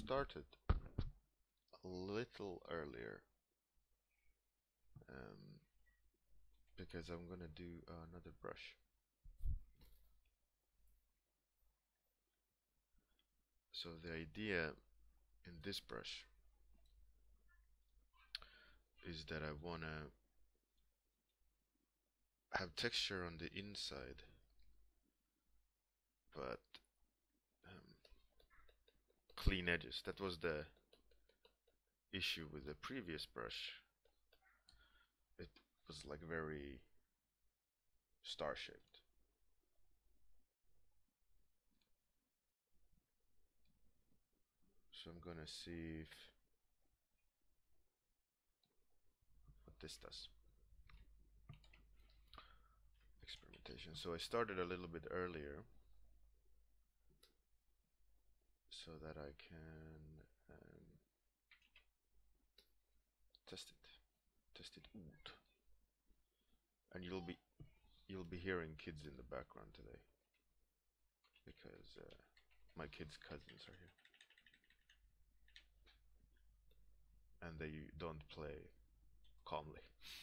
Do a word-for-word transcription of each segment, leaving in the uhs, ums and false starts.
started a little earlier um, because I'm gonna do uh, another brush. So the idea in this brush is that I wanna have texture on the inside, but um, clean edges. That was the issue with the previous brush. It was like very star-shaped. So I'm gonna see if what this does. Experimentation. So I started a little bit earlier so that I can um, test it. Test it out. And you'll be you'll be hearing kids in the background today because uh, my kids' cousins are here. And they don't play calmly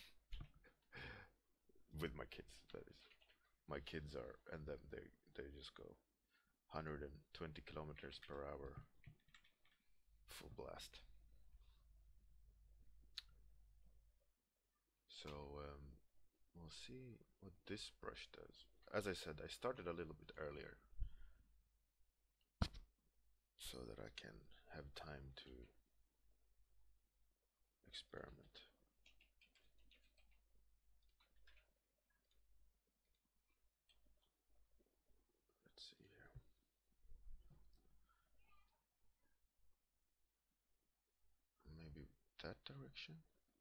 with my kids, that is. My kids are, and then they they just go one hundred twenty kilometers per hour full blast. So um, we'll see what this brush does. As I said, I started a little bit earlier so that I can have time to experiment. Let's see here. Maybe that direction.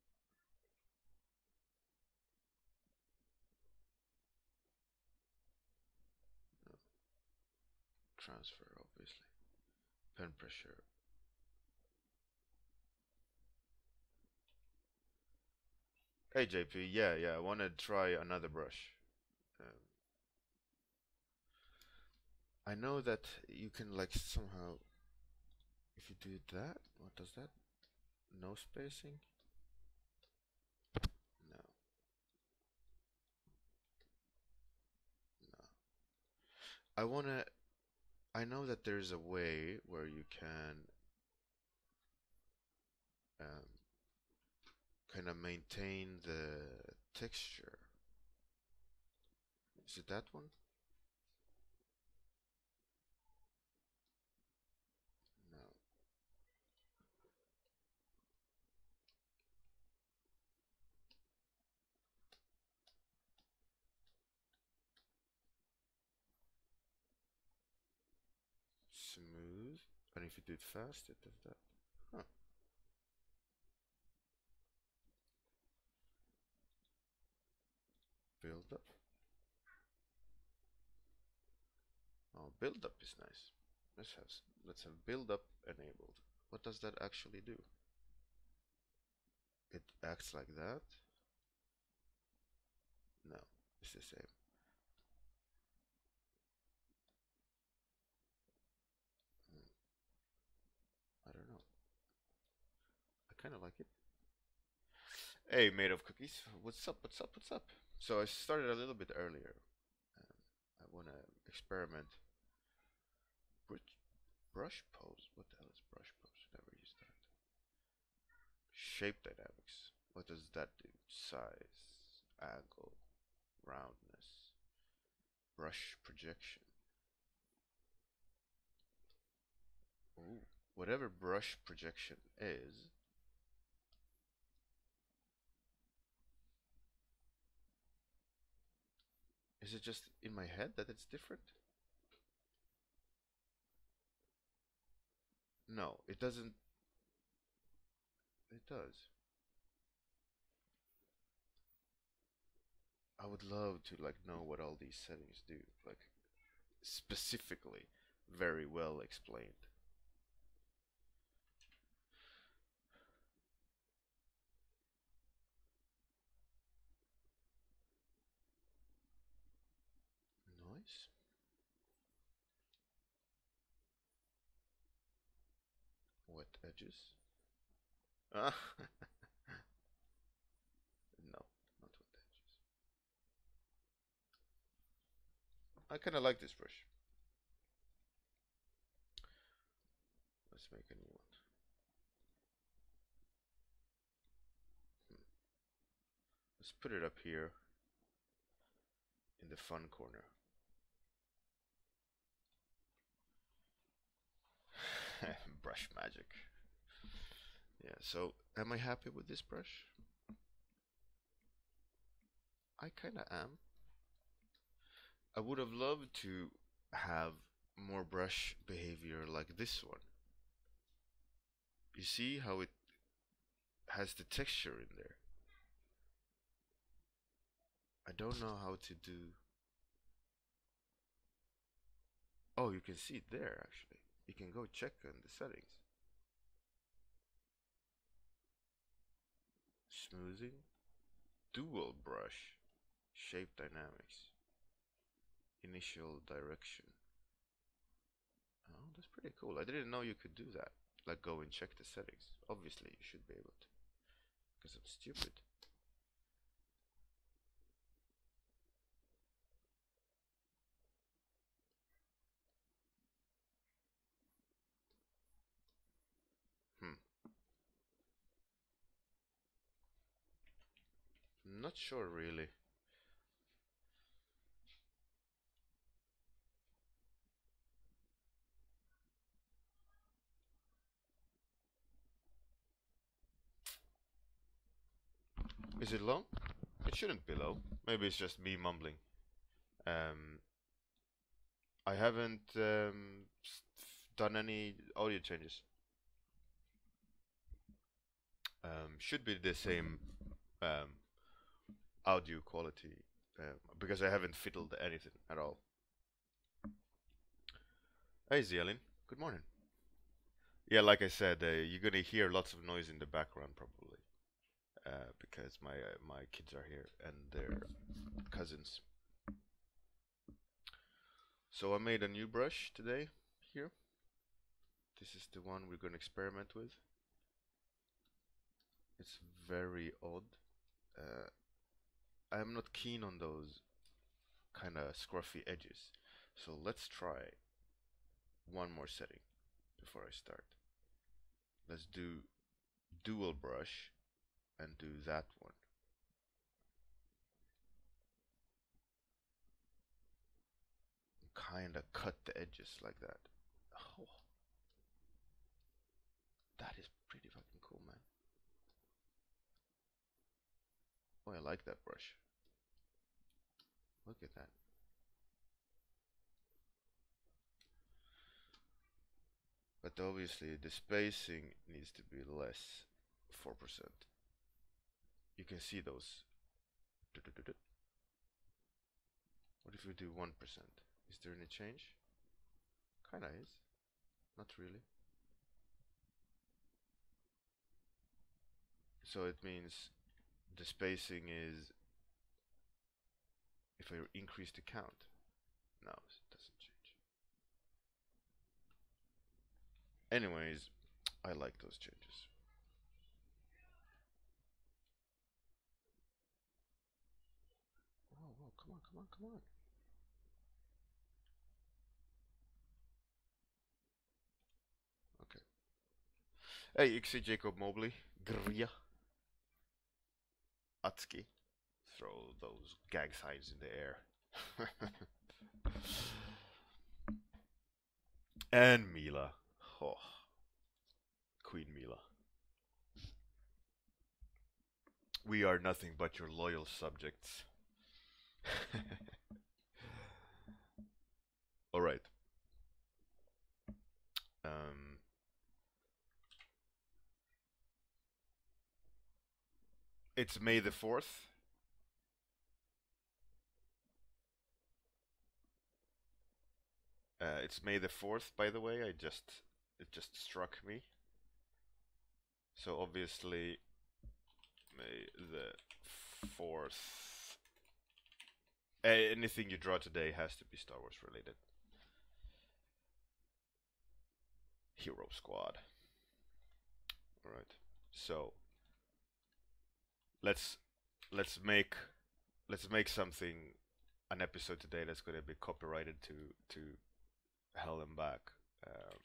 No. Transfer, obviously. Pen pressure. Hey J P, yeah, yeah, I want to try another brush. Um, I know that you can like somehow, if you do that, what does that? No spacing? No. No. I want to, I know that there's a way where you can um, kind of maintain the texture. Is it that one? No. Smooth. And if you do it fast, it does that. Huh. Build up. Oh, build up is nice. Let's have let's have build up enabled. What does that actually do? It acts like that? No, it's the same. Hmm. I don't know. I kind of like it. Hey, made of cookies. What's up? What's up? What's up? So I started a little bit earlier. Um, I want to experiment. Which brush pose? What the hell is brush pose? Never used that. Shape dynamics. What does that do? Size, angle, roundness, brush projection. Ooh, whatever brush projection is. Is it just in my head that it's different? No, it doesn't. It does. I would love to like know what all these settings do, like specifically, very well explained. Nice. edges. Ah, no, not with edges. I kind of like this brush. Let's make a new one. Hmm. Let's put it up here in the fun corner. Brush magic. Yeah, so am I happy with this brush? I kinda am. I would have loved to have more brush behavior like this one. You see how it has the texture in there? I don't know how to do... Oh, you can see it there actually. You can go check on the settings. Smoothing, dual brush, shape dynamics, initial direction. Oh, that's pretty cool. I didn't know you could do that. Like go and check the settings. Obviously you should be able to, because I'm stupid. Hmm. Not sure really. Is it low? It shouldn't be low. Maybe it's just me mumbling. Um, I haven't um, done any audio changes. Um, should be the same um, audio quality um, because I haven't fiddled anything at all. Hey Zielin, good morning. Yeah, like I said, uh, you're gonna hear lots of noise in the background probably uh, because my uh, my kids are here and their cousins. So I made a new brush today here. This is the one we're gonna experiment with. It's very odd. Uh, I'm not keen on those kind of scruffy edges. So let's try one more setting before I start. Let's do dual brush and do that one. Kind of cut the edges like that. Oh, that is pretty fucking cool, man. Oh, I like that brush. Look at that. But obviously the spacing needs to be less, four percent. You can see those. What if we do one percent? Is there any change? Kinda is. Not really. So it means the spacing is, if I increase the count, no, it doesn't change. Anyways, I like those changes. Whoa, whoa, come on, come on, come on. Okay. Hey, Ixie Jacob Mobley, Gria, Atski. Throw those gag signs in the air. And Mila. Oh, Queen Mila. We are nothing but your loyal subjects. Alright. Um, it's May the fourth. Uh, it's May the fourth, by the way. I just it just struck me. So obviously, May the fourth. Uh, anything you draw today has to be Star Wars related. Hero Squad. All right. So let's let's make let's make something an episode today that's gonna be copyrighted to to hell and back. Um,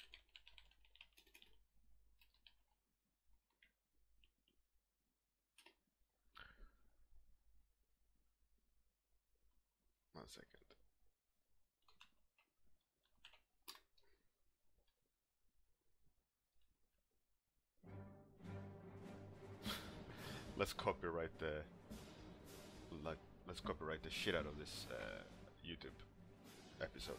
one second. Let's copyright the like let's copyright the shit out of this uh, YouTube episode.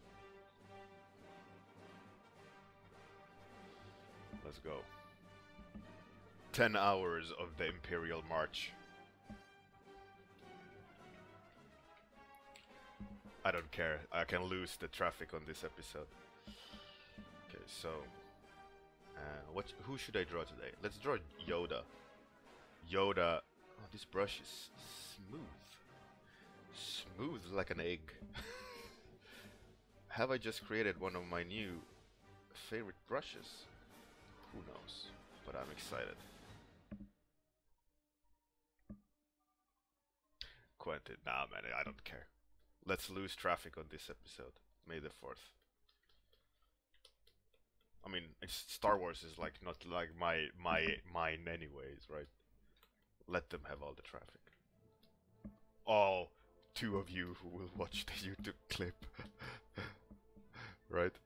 Let's go. Ten hours of the Imperial March. I don't care. I can lose the traffic on this episode. Okay, so uh, what? Who should I draw today? Let's draw Yoda. Yoda. Oh, this brush is smooth. Smooth like an egg. Have I just created one of my new favorite brushes? Who knows? But I'm excited. Quentin, nah man, I don't care. Let's lose traffic on this episode. May the fourth. I mean, it's, Star Wars is like not like my my mine anyways, right? Let them have all the traffic. All two of you who will watch the YouTube clip, right?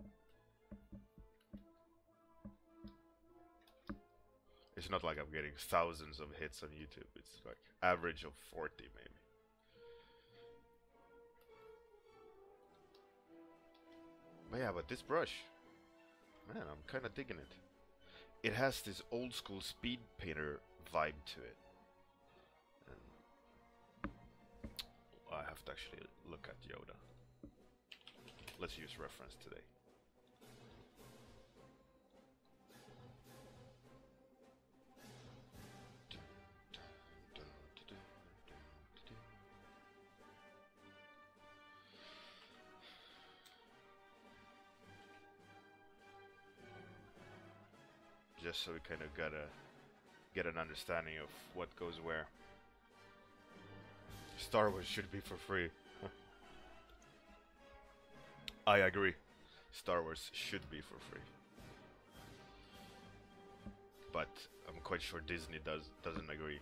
It's not like I'm getting thousands of hits on YouTube. It's like average of forty maybe. But yeah, but this brush, man, I'm kind of digging it. It has this old school speed painter vibe to it. And I have to actually look at Yoda. Let's use reference today. Just so we kind of gotta get an understanding of what goes where. Star Wars should be for free. I agree. Star Wars should be for free. But I'm quite sure Disney does doesn't agree.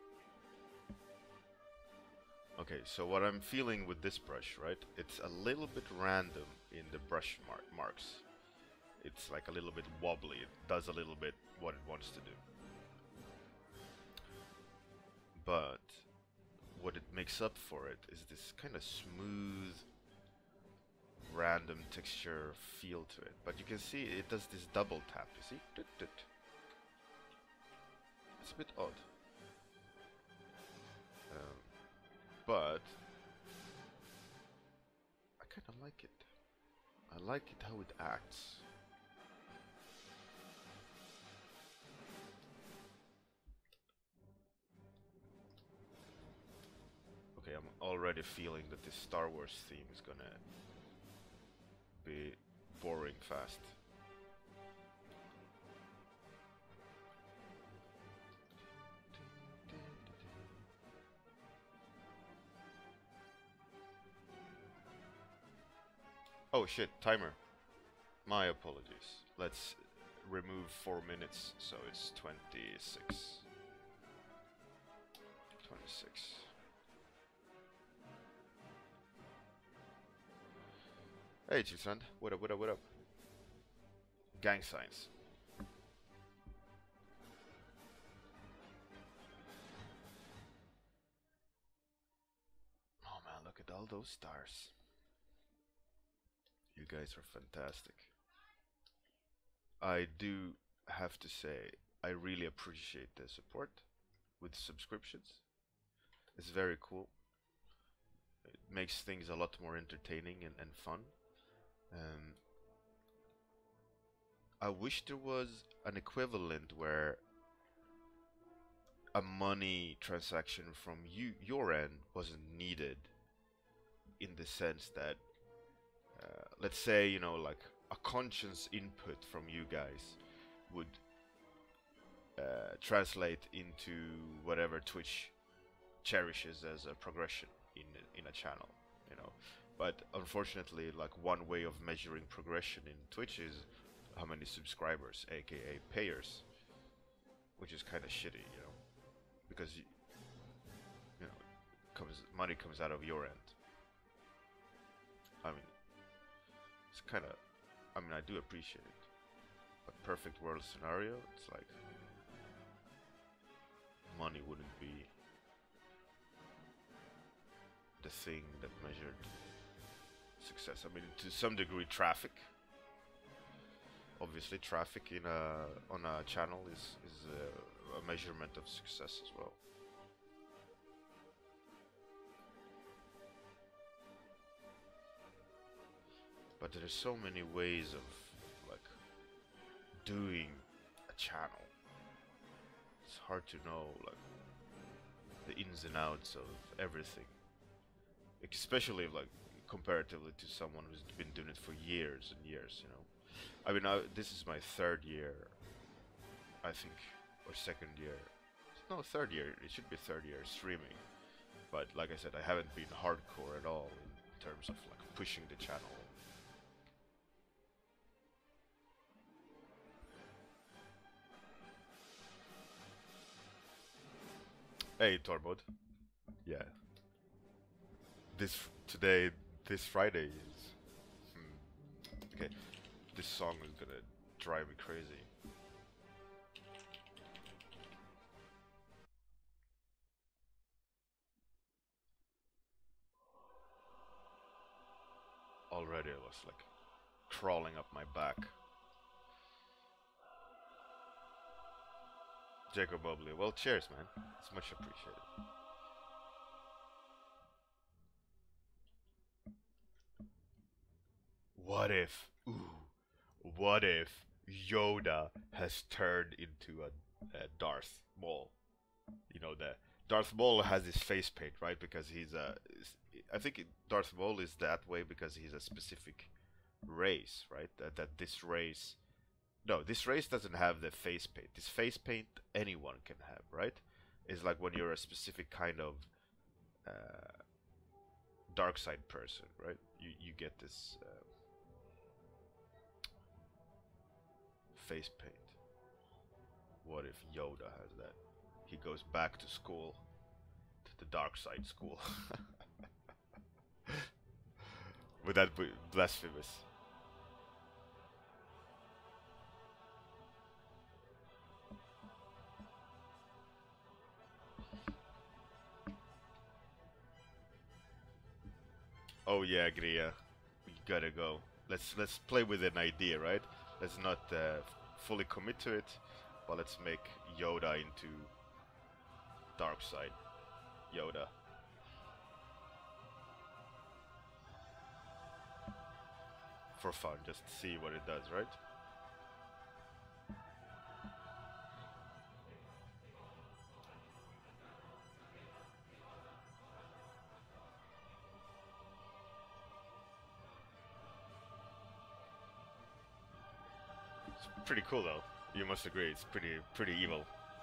Okay, so what I'm feeling with this brush, right? It's a little bit random in the brush mark marks. It's like a little bit wobbly. It does a little bit what it wants to do. But what it makes up for it is this kind of smooth, random texture feel to it. But you can see it does this double tap, you see? It's a bit odd. Um, but I kind of like it. I like it how it acts. Okay, I'm already feeling that this Star Wars theme is gonna be boring fast. Oh shit, timer. My apologies. Let's remove four minutes, so it's twenty-six. twenty-six. Hey, Chiefsand. What up, what up, what up? Gang signs. Oh man, look at all those stars. You guys are fantastic. I do have to say, I really appreciate the support with subscriptions. It's very cool. It makes things a lot more entertaining and, and fun. Um, I wish there was an equivalent where a money transaction from you your end wasn't needed, in the sense that uh, let's say, you know, like a conscious input from you guys would uh, translate into whatever Twitch cherishes as a progression in in a channel, you know. But unfortunately, like one way of measuring progression in Twitch is how many subscribers, aka payers, which is kind of shitty, you know, because you, you know, comes money comes out of your end. I mean, it's kind of, I mean, I do appreciate it, but perfect world scenario, it's like money wouldn't be the thing that measured success. I mean, to some degree, traffic. Obviously, traffic in a on a channel is is a, a measurement of success as well. But there are so many ways of like doing a channel. It's hard to know like the ins and outs of everything, especially like comparatively to someone who's been doing it for years and years, you know. I mean, I, this is my third year, I think, or second year. No, third year. It should be third year streaming. But like I said, I haven't been hardcore at all in terms of like pushing the channel. Hey, Torbod. Yeah. This today, this Friday is. Hmm, okay. This song is gonna drive me crazy. Already I was like crawling up my back. Jacob Bubbly. Well, cheers, man. It's much appreciated. What if, ooh, what if Yoda has turned into a, a Darth Maul? You know, the Darth Maul has his face paint, right? Because he's a, I think it, Darth Maul is that way because he's a specific race, right? That that this race, no, this race doesn't have the face paint. This face paint anyone can have, right? It's like when you're a specific kind of uh, dark side person, right? You you get this. Uh, face paint. What if Yoda has that? He goes back to school, to the dark side school. Would that be blasphemous? Oh yeah, Gria, we gotta go. Let's let's play with an idea, right? Let's not uh, fully commit to it, but let's make Yoda into dark side Yoda. For fun, just see what it does, right? It's pretty cool though. You must agree, it's pretty pretty evil.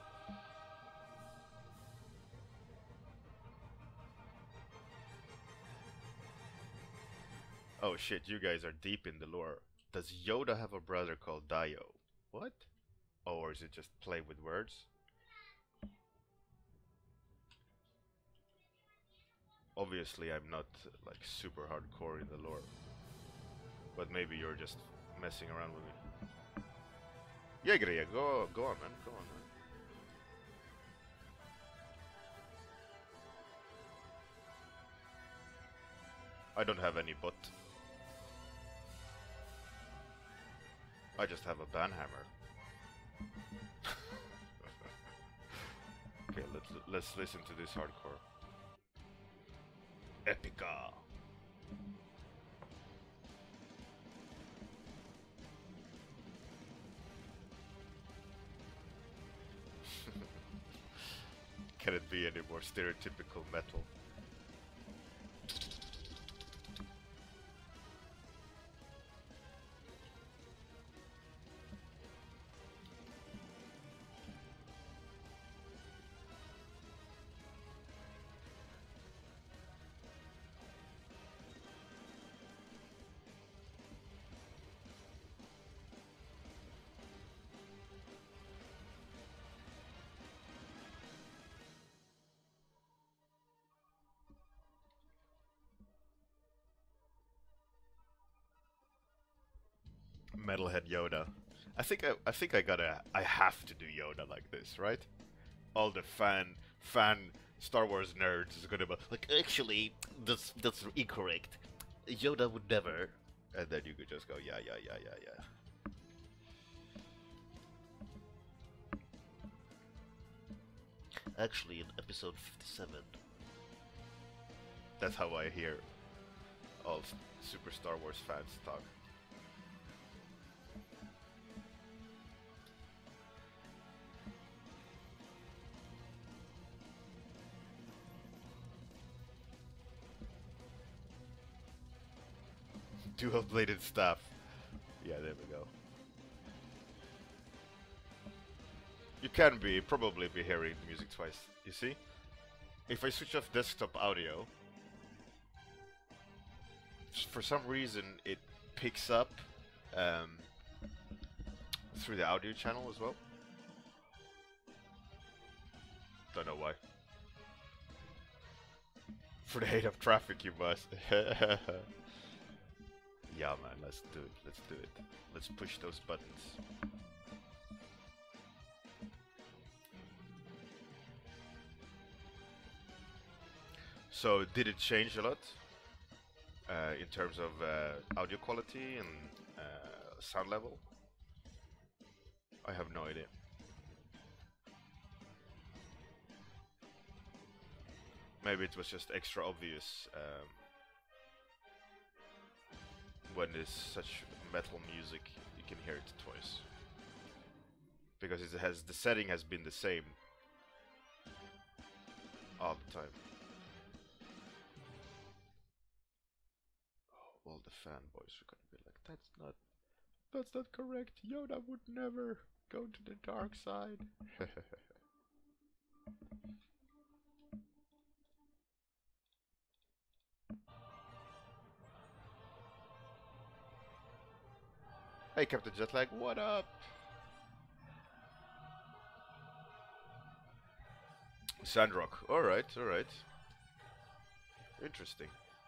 Oh shit, you guys are deep in the lore. Does Yoda have a brother called Dio? What? Oh, or is it just play with words? Obviously, I'm not like super hardcore in the lore, but maybe you're just messing around with me. Yeah, Gria, go go on, man, go on, man. I don't have any butt. I just have a banhammer. Okay, let's let's listen to this hardcore. Epica. Can it be any more stereotypical metal? Metalhead Yoda. I think I, I think I gotta I have to do Yoda like this, right? All the fan fan Star Wars nerds is gonna be like, actually, that's that's incorrect. Yoda would never. And then you could just go, yeah, yeah, yeah, yeah, yeah. Actually, in episode fifty-seven. That's how I hear all Super Star Wars fans talk. Dual-bladed staff. Yeah, there we go. You can be, probably be hearing the music twice. You see? If I switch off desktop audio, for some reason it picks up um, through the audio channel as well. Don't know why. For the hate of traffic, you must. Yeah, man, let's do it. Let's do it. Let's push those buttons. So, did it change a lot uh, in terms of uh, audio quality and uh, sound level? I have no idea. Maybe it was just extra obvious um, when there's such metal music, you can hear it twice. Because it has the setting has been the same all the time. Oh, all the fanboys are gonna be like, that's not that's not correct. Yoda would never go to the dark side. Hey, Captain Jetlag, what up? Sandrock, alright, alright. Interesting.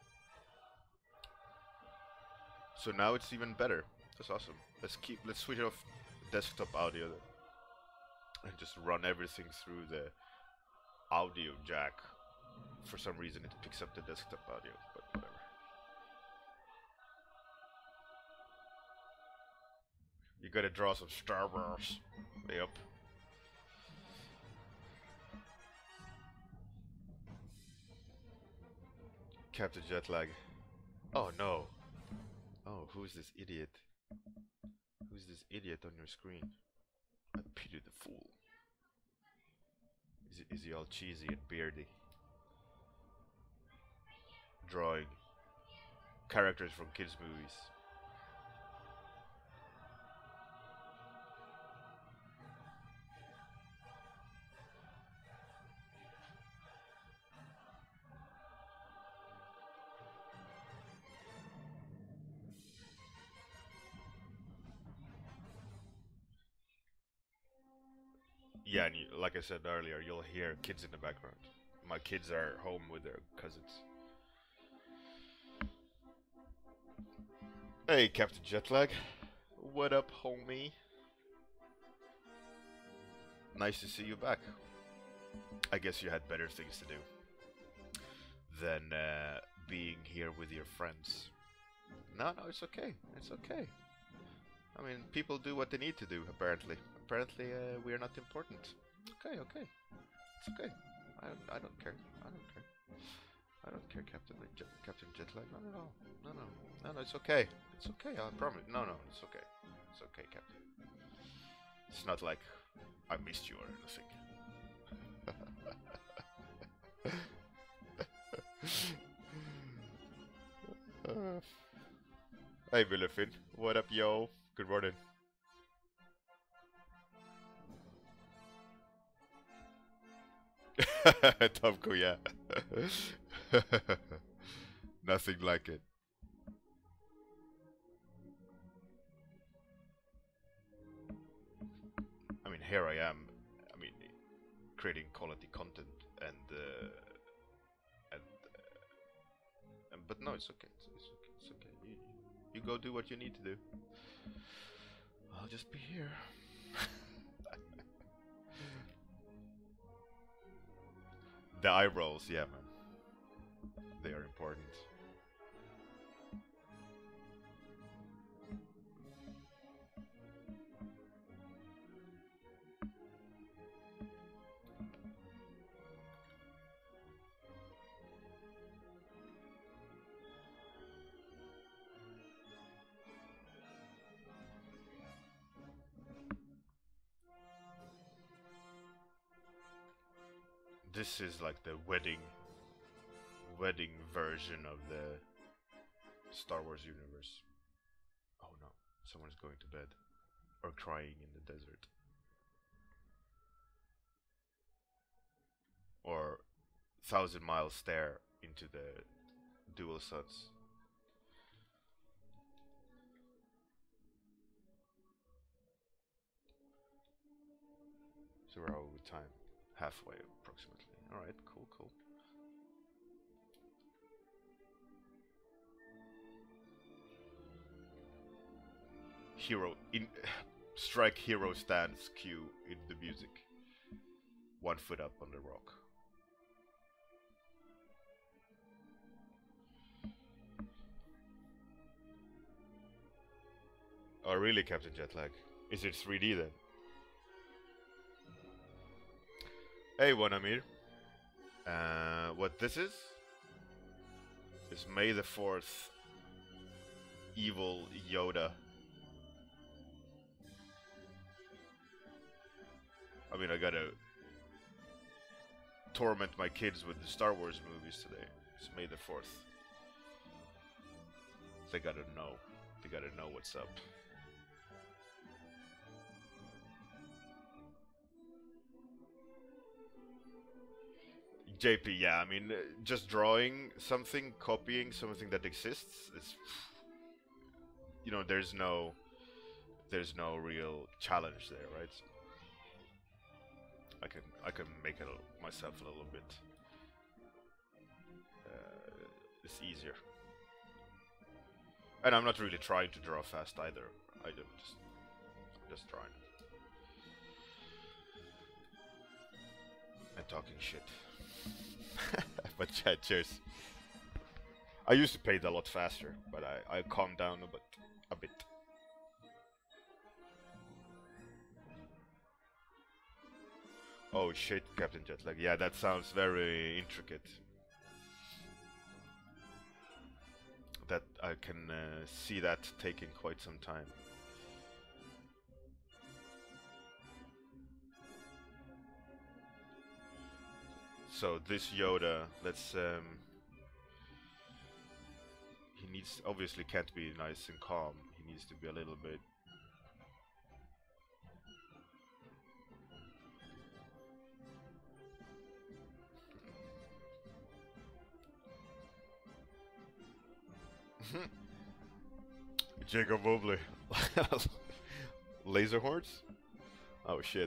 So now it's even better. That's awesome. Let's keep, let's switch off desktop audio then. And just run everything through the audio jack. For some reason it picks up the desktop audio, but whatever. You gotta draw some Star Wars. Yep. Captain Jetlag. Oh no. Oh, who's this idiot? Who's this idiot on your screen? I pity the fool. Is he, is he all cheesy and beardy? Drawing characters from kids' movies. Yeah, and you, like I said earlier, you'll hear kids in the background. My kids are home with their cousins. Hey, Captain Jetlag. What up, homie? Nice to see you back. I guess you had better things to do than uh, being here with your friends. No, no, it's okay. It's okay. I mean, people do what they need to do, apparently. Apparently, uh, we are not important. Okay, okay. It's okay. I, I don't care. I don't care. I don't care, Captain Jet, Captain Jetlag. Not at all. No, no. No, no, it's okay. It's okay, I promise. No, no, it's okay. It's okay, Captain. It's not like I missed you or anything. uh, hey, Willefin. What up, yo? Good morning. Tomko, yeah. Nothing like it. I mean, here I am. I mean, creating quality content, and uh, and, uh, and but no, it's okay. It's, it's okay. It's okay. You, You go do what you need to do. I'll just be here. The eye rolls, yeah, man. They are important. This is like the wedding wedding version of the Star Wars universe. Oh no, someone's going to bed or crying in the desert. Or thousand mile stare into the dual suns. So we're out with time. Halfway approximately. Alright, cool, cool. Hero in strike hero stance cue in the music. One foot up on the rock. Oh really, Captain Jetlag? Is it three D then? Hey Wanamir. Uh, what this is? Is May the fourth Evil Yoda. I mean, I gotta torment my kids with the Star Wars movies today. It's May the fourth. They gotta know. They gotta know what's up. J P, yeah, I mean, uh, just drawing something, copying something that exists, is, you know, there's no, there's no real challenge there, right? I can, I can make it myself a little bit. Uh, it's easier, and I'm not really trying to draw fast either. I don't just, I'm just trying and talking shit. But yeah, cheers. I used to paint a lot faster, but I, I calmed down a bit. A bit. Oh shit, Captain Jetlag. Yeah, that sounds very intricate. That I can uh, see that taking quite some time. So this Yoda, let's um he needs obviously can't be nice and calm. He needs to be a little bit Jacob Wobbly. Laser horns? Oh shit.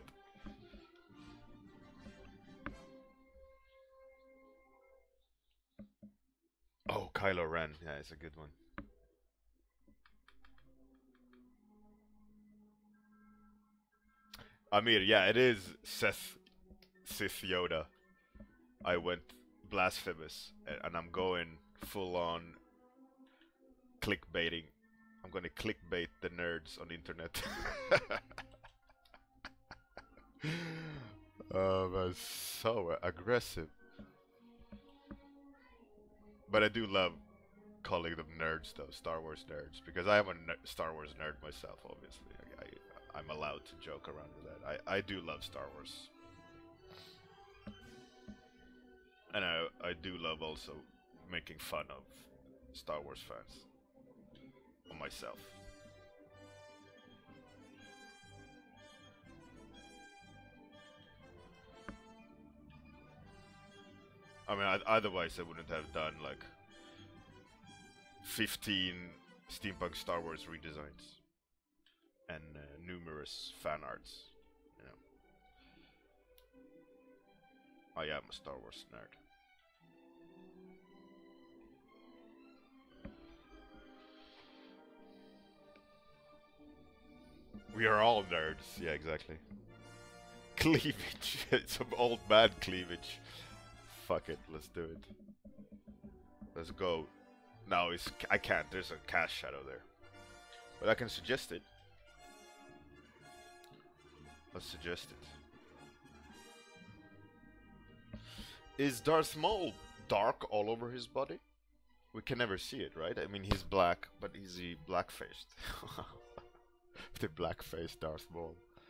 Oh, Kylo Ren. Yeah, it's a good one. Amir, yeah, it is Seth Sith Yoda. I went blasphemous, and I'm going full on clickbaiting. I'm gonna clickbait the nerds on the internet. Oh, that's so aggressive. But I do love calling them nerds, though, Star Wars nerds, because I am a ner Star Wars nerd myself, obviously. I, I, I'm allowed to joke around with that. I, I do love Star Wars. And I, I do love also making fun of Star Wars fans. On myself. I mean, I, otherwise I wouldn't have done like fifteen steampunk Star Wars redesigns and uh, numerous fan arts. You know, I am a Star Wars nerd. We are all nerds. Yeah, exactly. Cleavage. Some old man cleavage. Fuck it, let's do it. Let's go. No, it's, I can't. There's a cast shadow there. But I can suggest it. Let's suggest it. Is Darth Maul dark all over his body? We can never see it, right? I mean, he's black, but is he black-faced? The black-faced Darth Maul.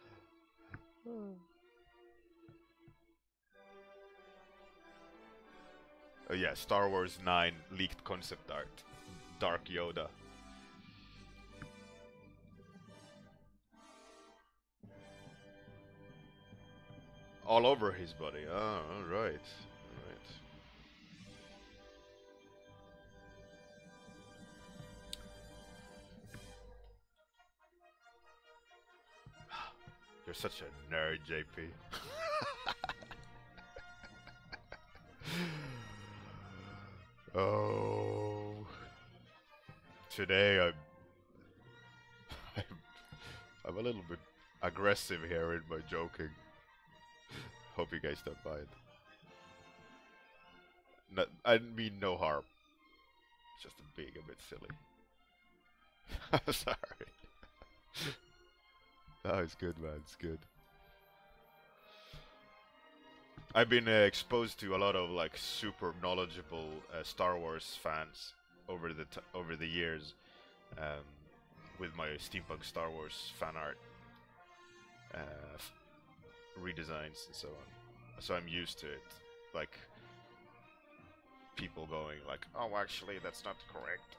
Oh yeah, Star Wars nine leaked concept art. Dark Yoda. All over his body. Oh, alright. Alright. You're such a nerd, J P. Oh. Today I'm, I'm I'm a little bit aggressive here in my joking. Hope you guys don't mind. No, I mean no harm. Just being a bit silly. Sorry. No, it's good, man. It's good. I've been uh, exposed to a lot of like super knowledgeable uh, Star Wars fans over the t over the years, um, with my steampunk Star Wars fan art, uh, f redesigns and so on. So I'm used to it. Like people going like, "Oh, actually, that's not correct."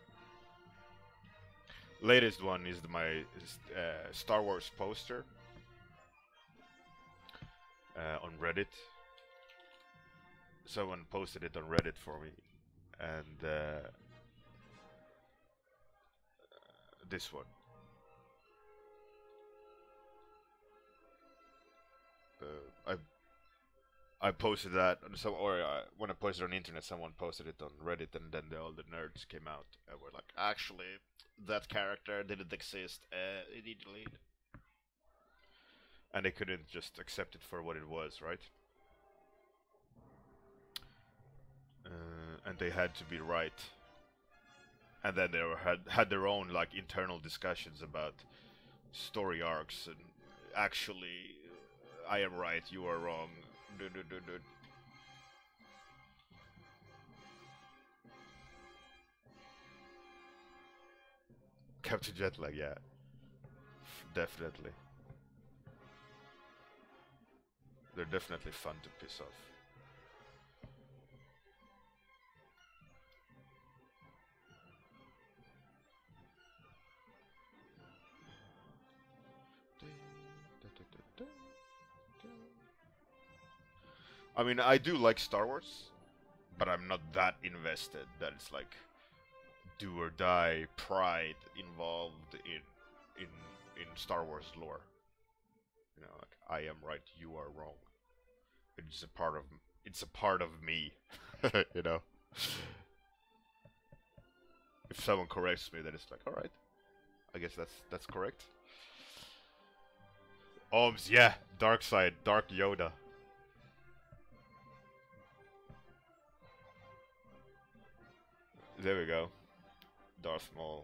Latest one is the, my uh, Star Wars poster uh, on Reddit. Someone posted it on Reddit for me, and uh, this one. Uh, I I posted that on some, or uh, when I posted on the internet, someone posted it on Reddit, and then the, all the nerds came out and were like, "Actually, that character didn't exist. Uh, it needed delete." And they couldn't just accept it for what it was, right? Uh, and they had to be right. And then they were, had had their own like internal discussions about story arcs and actually, uh, I am right, you are wrong. Du -du -du -du. Captain Jetlag, yeah, definitely. They're definitely fun to piss off. I mean, I do like Star Wars, but I'm not that invested that it's like do or die pride involved in in in Star Wars lore. You know, like I am right, you are wrong. It's a part of it's a part of me. You know. If someone corrects me, then it's like, all right, I guess that's that's correct. Ohms, yeah, dark side, dark Yoda. There we go. Darth Maul.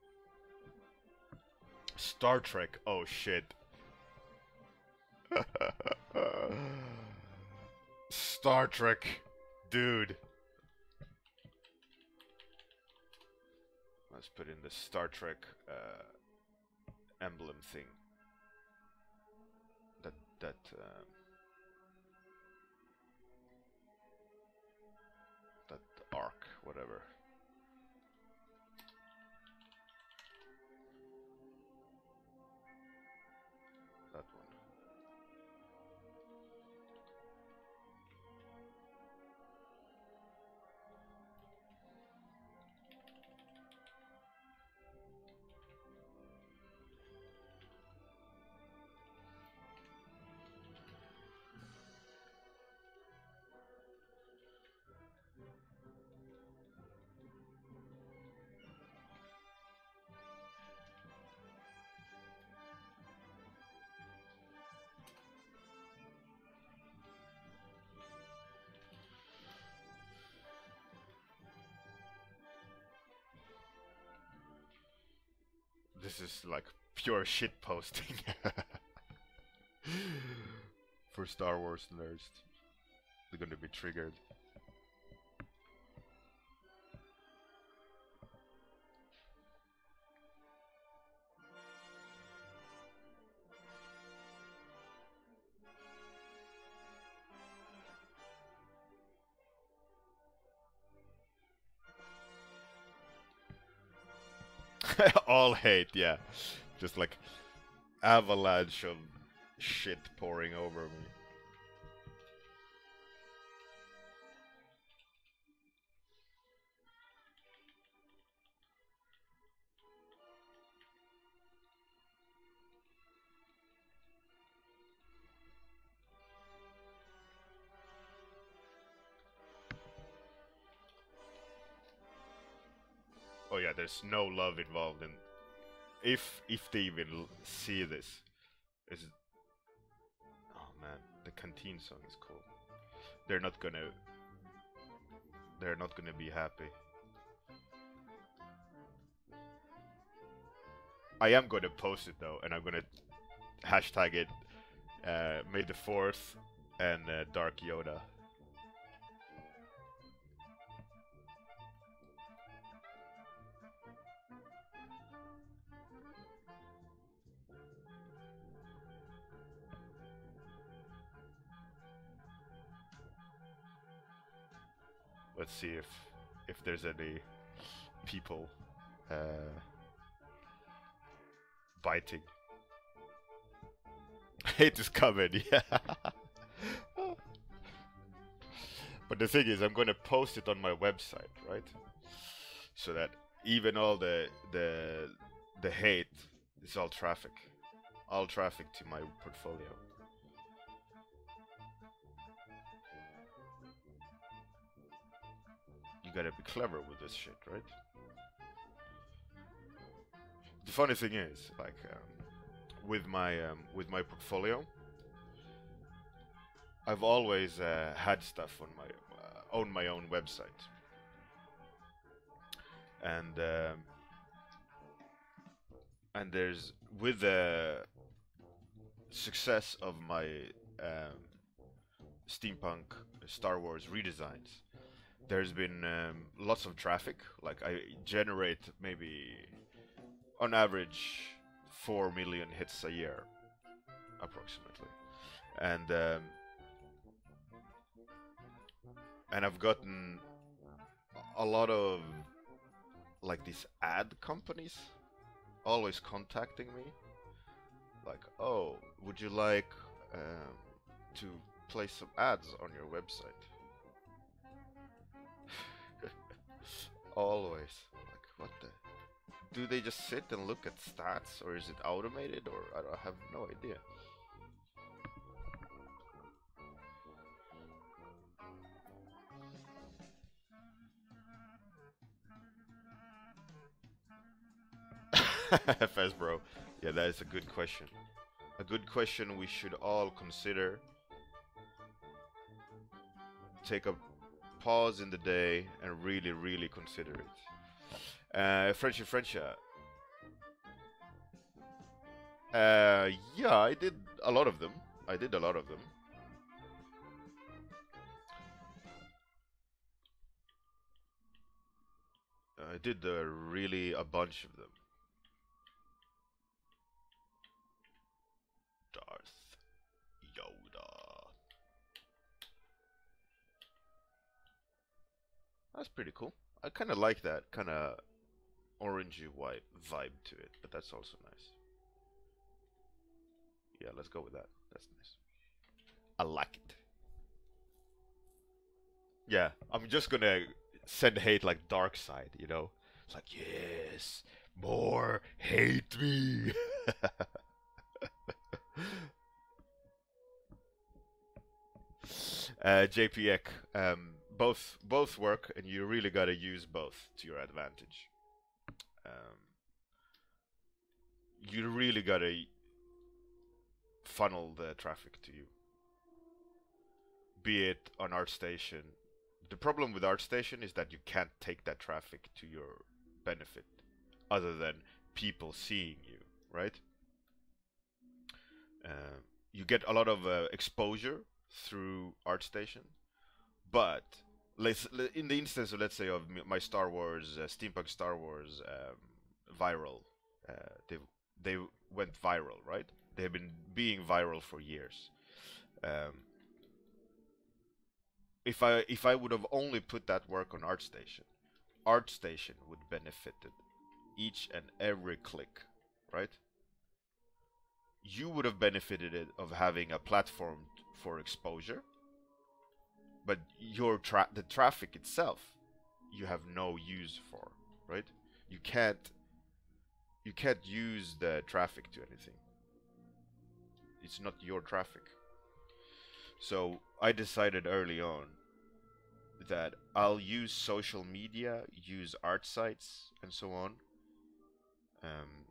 Star Trek. Oh shit. Star Trek, dude. Let's put in the Star Trek uh, emblem thing. That that. Um, that arc, whatever. That one. this is like pure shit posting for Star Wars nerds. They're gonna be triggered. All hate, yeah. Just like avalanche of shit pouring over me. Oh yeah, there's no love involved in. If if they even see this, is. Oh man, the canteen song is cool. They're not gonna. They're not gonna be happy. I am gonna post it though, and I'm gonna hashtag it. Uh, May the Fourth and uh, Dark Yoda. Let's see if if there's any people uh, biting. Hate is coming, yeah. But the thing is, I'm gonna post it on my website, right? So that even all the the the hate is all traffic, all traffic to my portfolio. You gotta be clever with this shit, right? The funny thing is, like, um, with my um, with my portfolio, I've always uh, had stuff on my uh, own my own website, and um, and there's with the success of my um, steampunk Star Wars redesigns, there's been um, lots of traffic. Like I generate maybe on average four million hits a year, approximately, and um, and I've gotten a lot of like these ad companies always contacting me, like, oh, would you like um, to place some ads on your website? Always. Like, what the? Do they just sit and look at stats, or is it automated, or I, don't, I have no idea. F S bro. Yeah, that is a good question. A good question we should all consider. Take a pause in the day and really, really consider it. Uh, Frenchy Frencha. Uh, yeah, I did a lot of them. I did a lot of them. I did uh, really a bunch of them. Darth Yoda. That's pretty cool. I kind of like that kind of orangey white vibe to it, but that's also nice. Yeah, let's go with that. That's nice. I like it. Yeah, I'm just gonna send hate like dark side, you know? It's like, yes, more hate me. uh, J P Ek, um, both both work, and you really gotta use both to your advantage. Um, you really gotta funnel the traffic to you, be it on ArtStation. The problem with ArtStation is that you can't take that traffic to your benefit, other than people seeing you, right? Uh, you get a lot of uh, exposure through ArtStation, but let's, in the instance of, let's say, of my Star Wars, uh, Steampunk Star Wars um, viral, uh, they they went viral, right? They have been being viral for years. Um, if I if I would have only put that work on ArtStation, ArtStation would benefited each and every click, right? You would have benefited it of having a platform for exposure, but your tra the traffic itself, you have no use for, right? You can't you can't use the traffic to anything. It's not your traffic. So I decided early on that I'll use social media, use art sites, and so on. Um,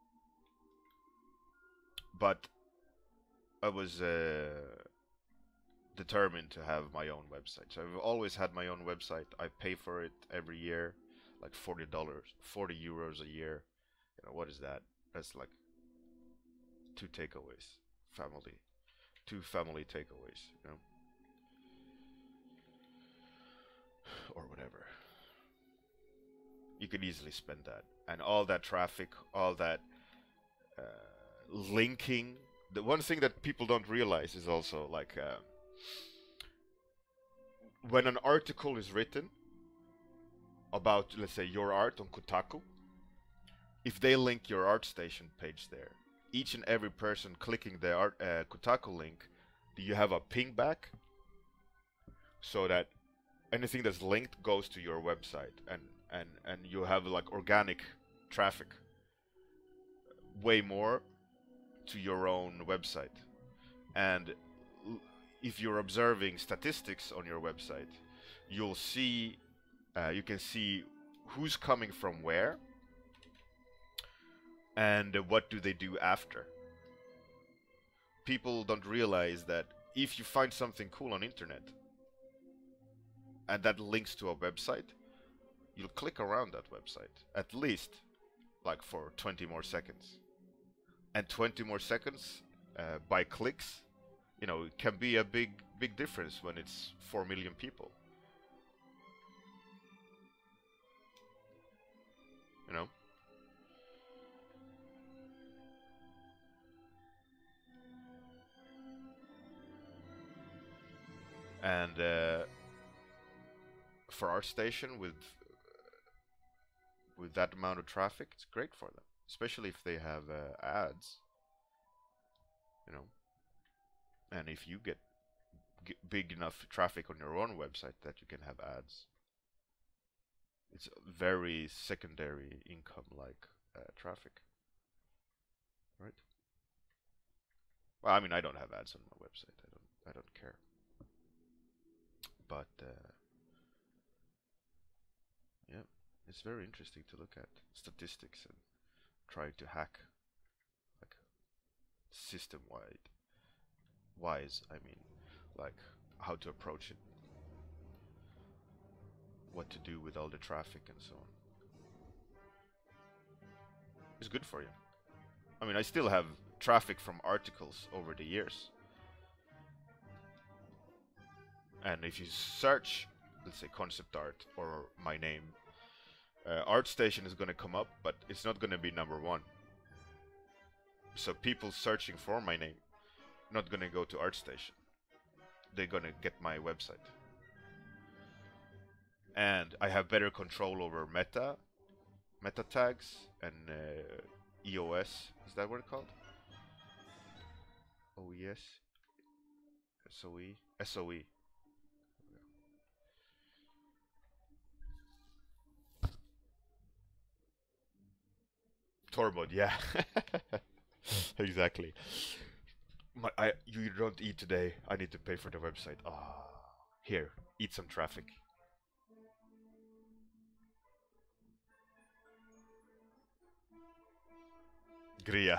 but I was uh, determined to have my own website. So I've always had my own website. I pay for it every year, like forty dollars, forty euros a year. You know, what is that? That's like two takeaways, family, two family takeaways, you know, or whatever. You could easily spend that, and all that traffic, all that uh, linking. The one thing that people don't realize is also like uh, when an article is written about, let's say, your art on Kotaku, if they link your ArtStation page there, each and every person clicking the art, uh, Kotaku link, do you have a ping back so that anything that's linked goes to your website, and and and you have like organic traffic, way more to your own website. And if you're observing statistics on your website, you'll see uh, you can see who's coming from where and what do they do after. People don't realize that if you find something cool on internet and that links to a website, you'll click around that website at least like for twenty more seconds. And twenty more seconds uh, by clicks, you know, it can be a big, big difference when it's four million people. You know? And uh, for ArtStation, with with that amount of traffic, it's great for them, especially if they have uh, ads. You know, and if you get, get big enough traffic on your own website that you can have ads, it's very secondary income like uh, traffic, right? Well, I mean, I don't have ads on my website. I don't. I don't care. But uh, yeah, it's very interesting to look at statistics and trying to hack, like, system-wide, wise. I mean, like how to approach it, what to do with all the traffic and so on. It's good for you. I mean, I still have traffic from articles over the years. And if you search, let's say, concept art or my name, uh, ArtStation is going to come up, but it's not going to be number one. So people searching for my name, not going to go to ArtStation. They're going to get my website. And I have better control over meta, meta tags, and uh, E O S. Is that what it's called? O E S? S O E? S O E. Torbod, yeah. Exactly. My, I, you don't eat today. I need to pay for the website. Ah, oh, here, eat some traffic. Gria.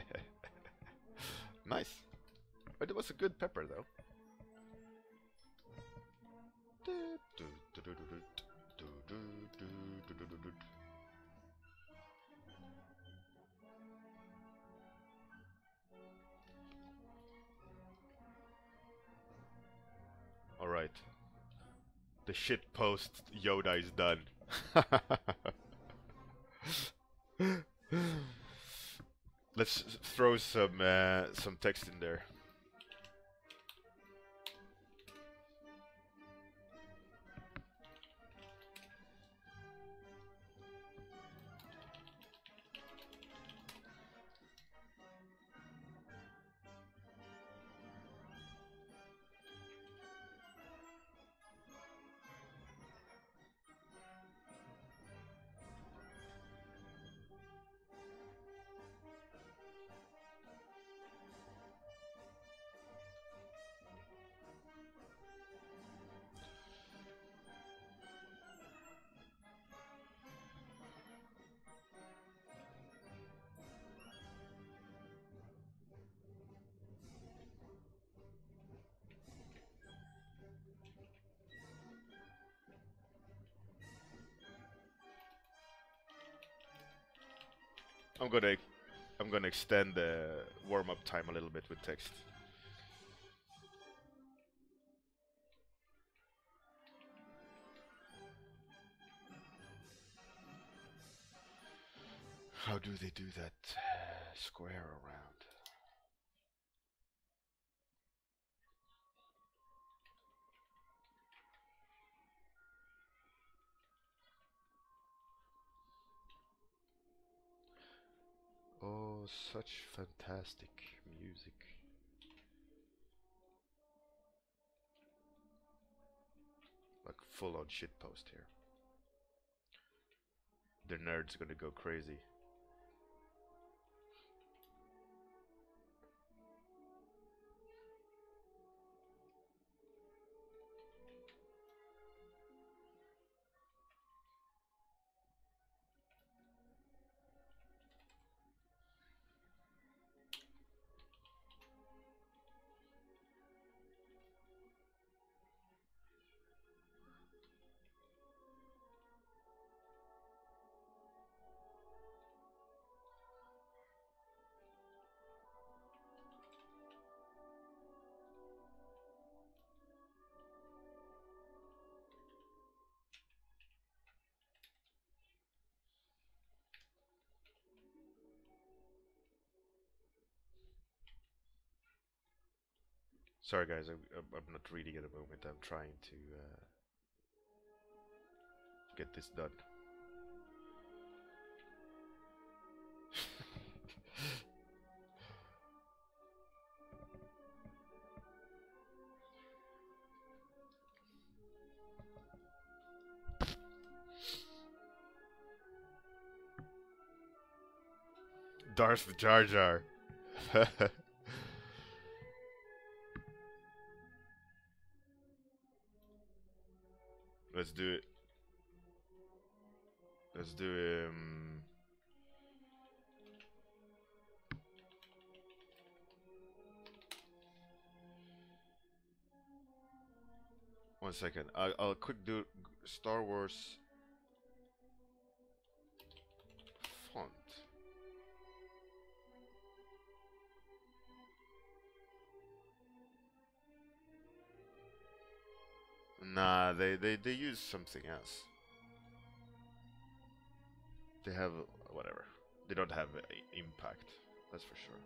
Nice. But it was a good pepper, though. Alright. The shit post Yoda is done. Let's throw some uh, some text in there. I'm gonna I'm gonna extend the warm-up time a little bit with text. How do they do that uh, square around? Oh, such fantastic music. Like full on shitpost here. The nerd's gonna go crazy. Sorry guys, I, I'm not reading at the moment. I'm trying to uh, get this done. Darth Jar Jar. Let's do it. Let's do um one second. I'll, I'll quick do Star Wars font. Nah, they, they, they use something else. They have whatever. They don't have uh, impact. That's for sure.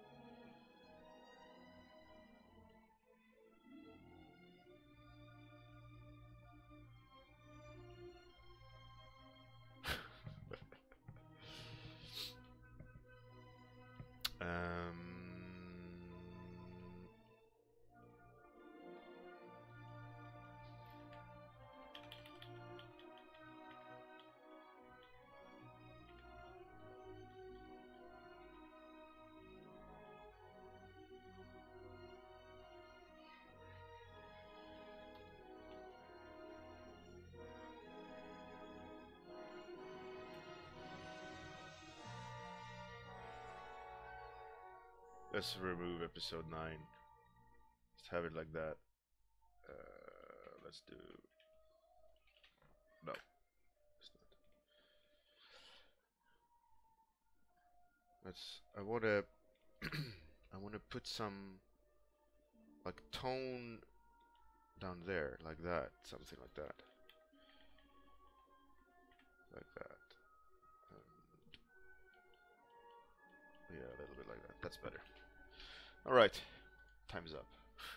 um. Let's remove episode nine. Let's have it like that. Uh, let's do. No, it's not. Let's. I wanna. I wanna put some like tone down there, like that, something like that, like that. And yeah, a little bit like that. That's better. All right, time's up.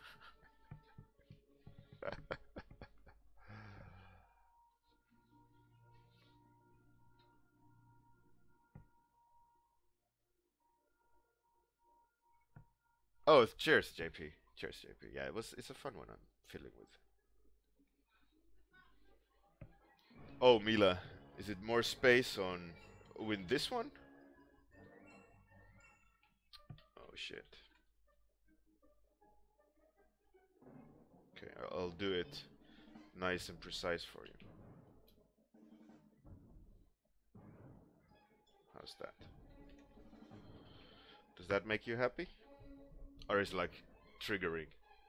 Oh, cheers, J P. Cheers, J P. Yeah, it was. It's a fun one. I'm fiddling with. Oh, Mila, is it more space on with this one? Oh shit. Okay, I- I'll do it nice and precise for you. How's that? Does that make you happy? Or is it like triggering?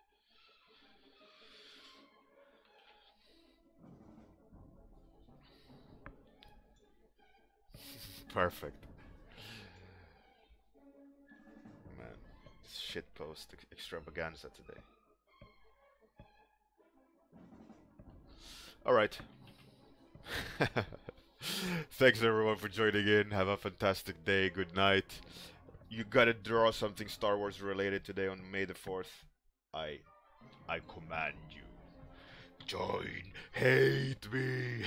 Perfect. Man, shitpost ex extravaganza today. Alright. Thanks everyone for joining in. Have a fantastic day. Good night. You gotta draw something Star Wars related today on May the fourth. I I command you. Join, hate me.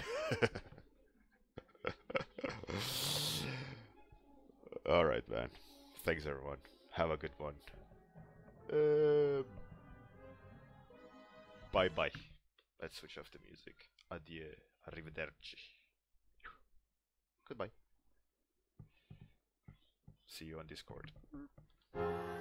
Alright, man. Thanks everyone. Have a good one. Uh, bye bye. Let's switch off the music. Adieu. Arrivederci. Goodbye. See you on Discord.